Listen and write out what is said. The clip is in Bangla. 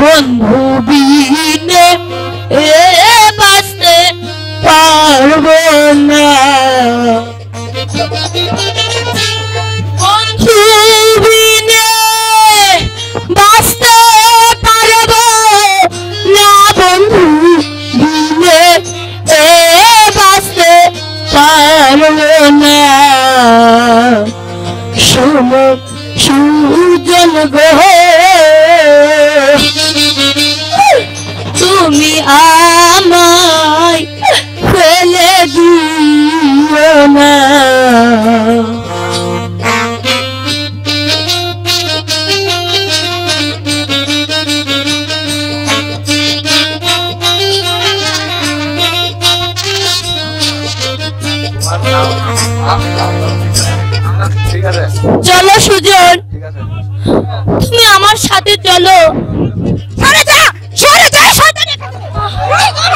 বন্ধু বিনে এ বাঁচতে পারবো না বন্ধু বিনে বাঁচতে পারবো না বন্ধু বিনে এ বাঁচতে পারবো না শোনো সুজন গো তুমি আমায় ফেলে দিও না চলো সুজন তুমি আমার সাথে চলো সরে যা সরে যা